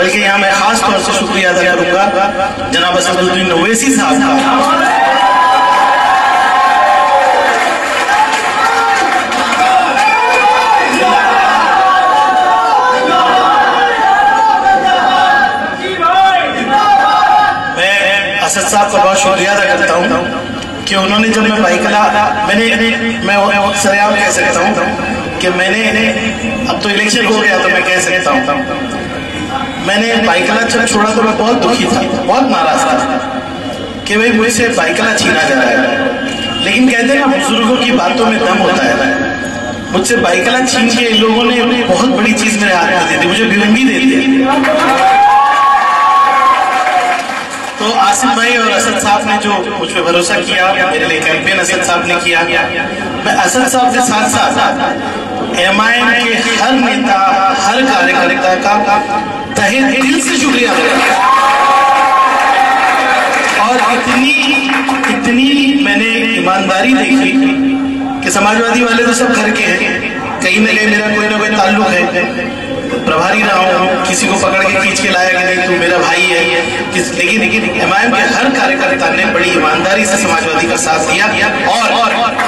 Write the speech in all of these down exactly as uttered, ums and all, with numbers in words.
बल्कि यहाँ मैं खास तौर से शुक्रिया अदा करूंगा जनाब असदुद्दीन ओवैसी साहब का। मैं असद साहब का बहुत शुक्रिया अदा करता हूँ कि उन्होंने जब मैं बाइकला मैंने मैं सरेआम कह सकता हूँ कि मैंने अब तो इलेक्शन हो गया तो मैं कह सकता हूँ मैंने बाइकला जब छोड़ा तो मैं बहुत दुखी था, बहुत नाराज था कि भाई मुझसे बाइकला छीना जा रहा है। लेकिन कहते हैं ना बुजुर्गों की बातों में दम होता है। मुझसे बाइकला छीन के इन लोगों ने बहुत बड़ी चीज मेरे हाथ में दे दी, मुझे भिवंगी दे दी। तो आसिफ भाई और असद साहब ने जो मुझ पर भरोसा किया, मेरे लिए कैंपेन असद साहब ने किया, मैं असद साहब के साथ साथ एम आई एम के हर नेता हर कार्यकर्ता का तहे दिल से शुक्रिया अदा करता हूं। और इतनी इतनी मैंने ईमानदारी देखी कि समाजवादी वाले तो सब घर के हैं, कहीं ना कहीं मेरा कोई ना कोई ताल्लुक है, प्रभारी रहा हूँ, किसी को पकड़ के खींच के लाया कि नहीं तू मेरा भाई है। लेकिन लेकिन एम आई एम के हर कार्यकर्ता ने बड़ी ईमानदारी से समाजवादी का साथ दिया। और, और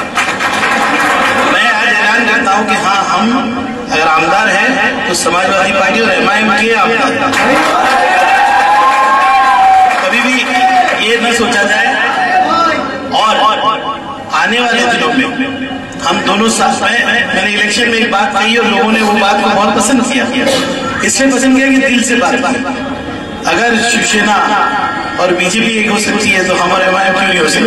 मैं आज ऐलान करता हूँ कि हाँ, हम अगर आमदार हैं तो समाजवादी पार्टी और एम आई एम के आमदार। कभी भी ये न सोचा जाए। और आने वाले दिनों में हम दोनों साथ में, मैंने इलेक्शन में एक बात कही और लोगों ने वो बात को बहुत पसंद किया। इसलिए पसंद किया कि दिल से बात की। अगर शिवसेना और बीजेपी एक हो सकती है तो हमारे एम आई एम क्यों नहीं हो सकती।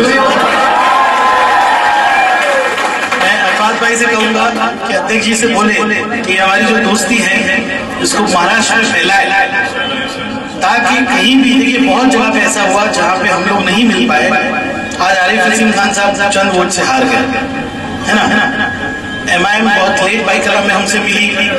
मैं अरफात भाई से कहूंगा कि अध्यक्ष जी से बोले कि हमारी जो दोस्ती है इसको महाराष्ट्र में फैलाए, ताकि कहीं भी, देखिए बहुत जगह पे ऐसा हुआ जहाँ पे हम लोग नहीं मिल पाए। आज आरिफ असीम खान साहब चंद वोट से हार गए, है ना। एम आई एम बहुत लेट बाइकला में हमसे मिली,